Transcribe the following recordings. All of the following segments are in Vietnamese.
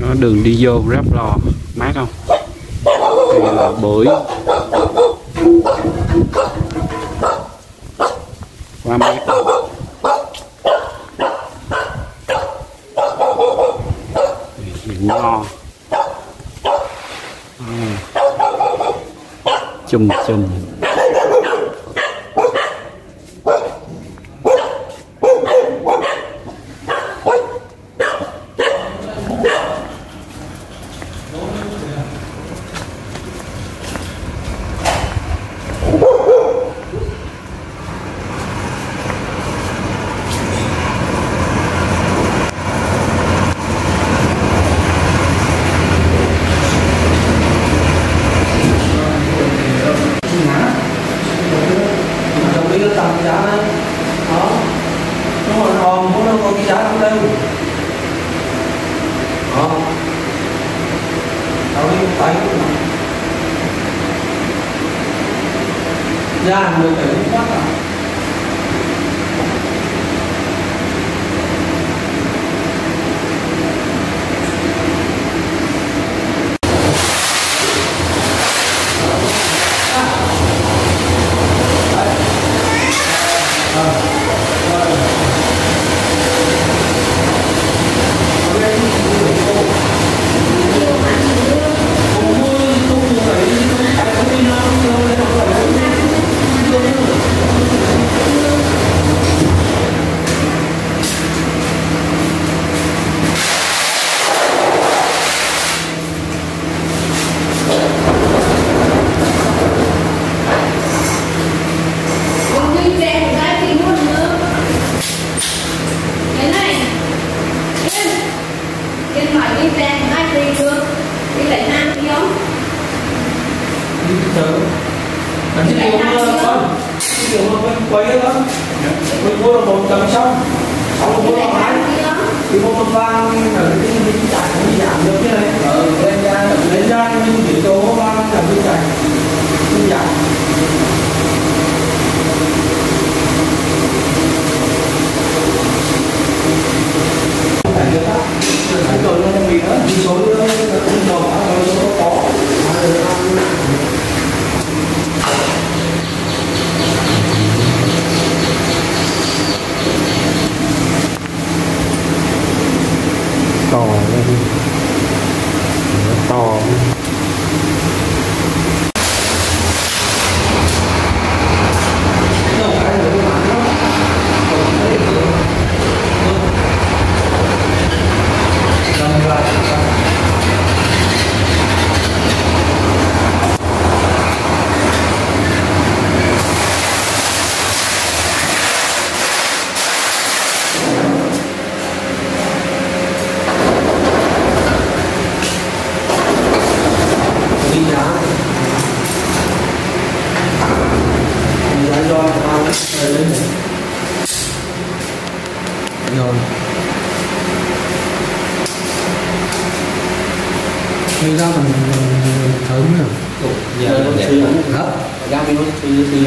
Có đường đi vô Ráp Lò mát không? Đây là bưởi quá mát. Nho chùm chùm. Ra người phải quá à. Quay đó, mình mua là một tầng xong mua là hai, thì mua một vang là cái chạy nó giảm được cái này, lên ra nhưng chỉ số vang là cái chạy không giảm. Phải được đó, phải rồi nó bị đó, chỉ số nó không đồng, nó có. To to rồi bây giờ mình thử nữa giờ nó sử dụng hết ra mình sử dụng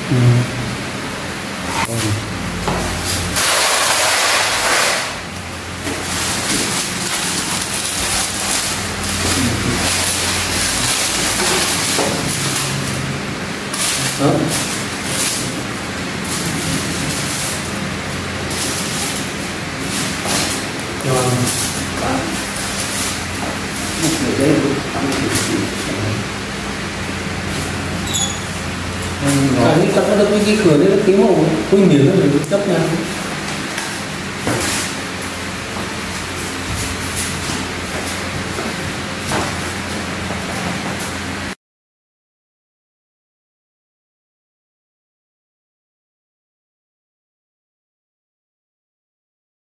đó. Cái nó được cái cửa đấy nó kiếm một cái miếng nó chấp nha.